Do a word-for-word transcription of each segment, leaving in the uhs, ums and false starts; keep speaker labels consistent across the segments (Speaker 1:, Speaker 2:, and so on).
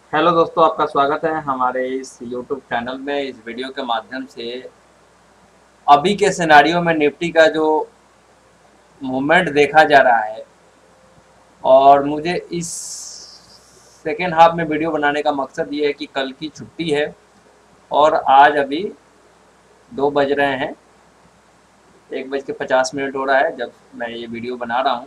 Speaker 1: Hello दोस्तों, आपका स्वागत है हमारे इस यूट्यूब चैनल में। इस वीडियो के माध्यम से अभी के सिनेरियो में निफ्टी का जो मूवमेंट देखा जा रहा है, और मुझे इस सेकेंड हाफ में वीडियो बनाने का मकसद ये है कि कल की छुट्टी है और आज अभी दो बज रहे हैं, एक बज के पचास मिनट हो रहा है जब मैं ये वीडियो बना रहा हूँ,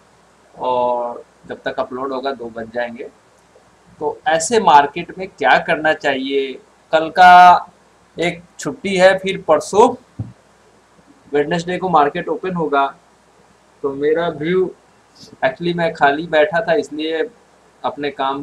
Speaker 1: और जब तक अपलोड होगा दो बज जाएंगे। तो ऐसे मार्केट में क्या करना चाहिए? कल का एक छुट्टी है, फिर परसों वेडनेसडे को मार्केट ओपन होगा। तो मेरा व्यू, एक्चुअली मैं खाली बैठा था इसलिए अपने काम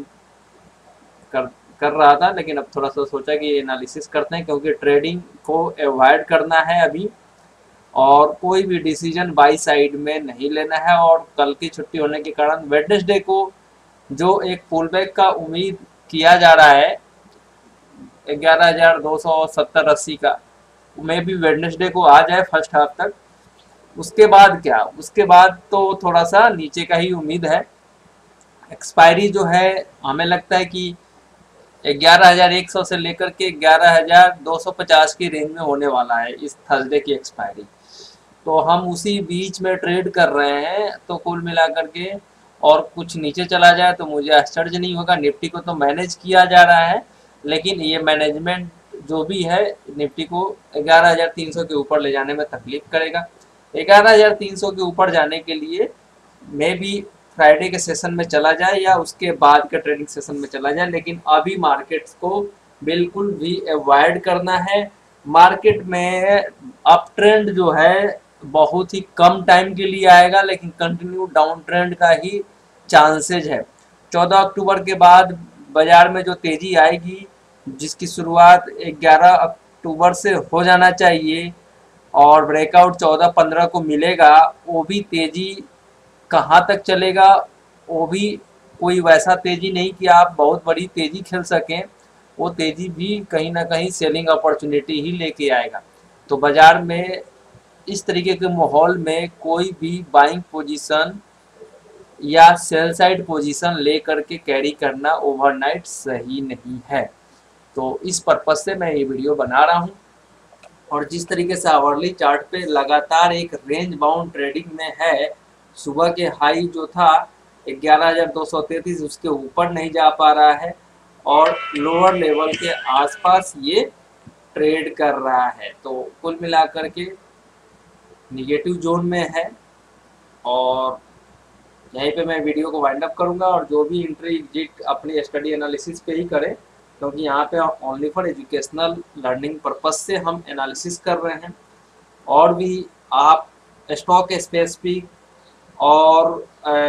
Speaker 1: कर कर रहा था, लेकिन अब थोड़ा सा सोचा कि एनालिसिस करते हैं, क्योंकि ट्रेडिंग को अवॉइड करना है अभी, और कोई भी डिसीजन बाई साइड में नहीं लेना है। और कल की छुट्टी होने के कारण वेडनेसडे को जो एक पुल बैक का उम्मीद किया जा रहा है, ग्यारह हजार दो सौ सत्तर अस्सी का, मे भी वेडनेसडे को आ जाए फर्स्ट हाफ तक। उसके बाद क्या, उसके बाद तो थोड़ा सा नीचे का ही उम्मीद है। एक्सपायरी जो है, हमें लगता है कि ग्यारह हजार एक सौ से लेकर के ग्यारह हजार दो सौ पचास की रेंज में होने वाला है इस थर्सडे की एक्सपायरी। तो हम उसी बीच में ट्रेड कर रहे हैं। तो कुल मिलाकर के, और कुछ नीचे चला जाए तो मुझे आश्चर्य नहीं होगा। निफ्टी को तो मैनेज किया जा रहा है, लेकिन ये मैनेजमेंट जो भी है निफ्टी को ग्यारह हजार तीन सौ के ऊपर ले जाने में तकलीफ करेगा। ग्यारह हजार तीन सौ के ऊपर जाने के लिए मे बी फ्राइडे के सेशन में चला जाए या उसके बाद के ट्रेडिंग सेशन में चला जाए, लेकिन अभी मार्केट्स को बिल्कुल भी अवॉइड करना है। मार्केट में अप ट्रेंड जो है बहुत ही कम टाइम के लिए आएगा, लेकिन कंटिन्यू डाउन ट्रेंड का ही चांसेज है। चौदह अक्टूबर के बाद बाजार में जो तेजी आएगी, जिसकी शुरुआत ग्यारह अक्टूबर से हो जाना चाहिए, और ब्रेकआउट चौदह पंद्रह को मिलेगा, वो भी तेजी कहाँ तक चलेगा, वो भी कोई वैसा तेजी नहीं कि आप बहुत बड़ी तेजी खेल सकें। वो तेजी भी कहीं ना कहीं सेलिंग अपॉर्चुनिटी ही लेके आएगा। तो बाजार में इस तरीके के माहौल में कोई भी बाइंग पोजीशन या सेल साइड पोजीशन ले करके कैरी करना ओवरनाइट सही नहीं है। तो इस पर्पज से मैं ये वीडियो बना रहा हूँ। और जिस तरीके से आवरली चार्ट पे लगातार एक रेंज बाउंड ट्रेडिंग में है, सुबह के हाई जो था ग्यारह हजार दो सौ तैतीस, उसके ऊपर नहीं जा पा रहा है, और लोअर लेवल के आसपास ये ट्रेड कर रहा है। तो कुल मिलाकर के निगेटिव जोन में है, और यहीं पे मैं वीडियो को वाइंड अप करूंगा। और जो भी इंट्री एग्जिट अपनी स्टडी एनालिसिस पे ही करें, क्योंकि यहाँ पे only for educational learning purpose से हम एनालिसिस कर रहे हैं। और भी आप स्टॉक स्पेसिफिक और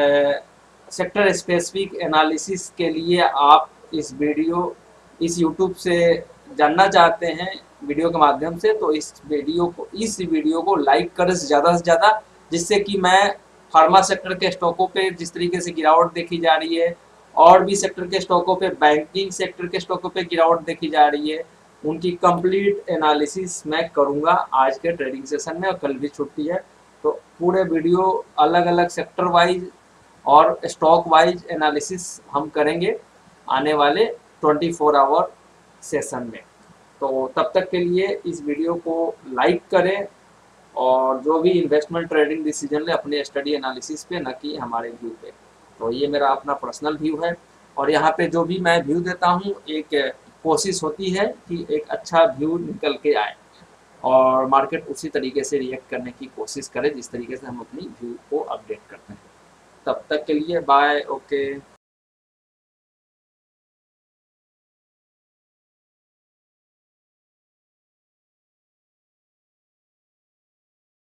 Speaker 1: सेक्टर स्पेसिफिक एनालिसिस के लिए आप इस वीडियो इस यूट्यूब से जानना चाहते हैं वीडियो के माध्यम से, तो इस वीडियो को इस वीडियो को लाइक करें ज़्यादा से ज़्यादा, जिससे कि मैं फार्मा सेक्टर के स्टॉकों पे जिस तरीके से गिरावट देखी जा रही है, और भी सेक्टर के स्टॉकों पे, बैंकिंग सेक्टर के स्टॉकों पे गिरावट देखी जा रही है, उनकी कंप्लीट एनालिसिस मैं करूंगा आज के ट्रेडिंग सेशन में। और कल भी छुट्टी है, तो पूरे वीडियो अलग अलग सेक्टर वाइज और स्टॉक वाइज एनालिसिस हम करेंगे आने वाले ट्वेंटी फोर आवर सेशन में। तो तब तक के लिए इस वीडियो को लाइक करें, और जो भी इन्वेस्टमेंट ट्रेडिंग डिसीजन ले अपने स्टडी एनालिसिस पे, न कि हमारे व्यू पे। तो ये मेरा अपना पर्सनल व्यू है, और यहाँ पे जो भी मैं व्यू देता हूँ, एक कोशिश होती है कि एक अच्छा व्यू निकल के आए, और मार्केट उसी तरीके से रिएक्ट करने की कोशिश करे जिस तरीके से हम अपनी व्यू को अपडेट करते हैं। तब तक के लिए बाय, ओके।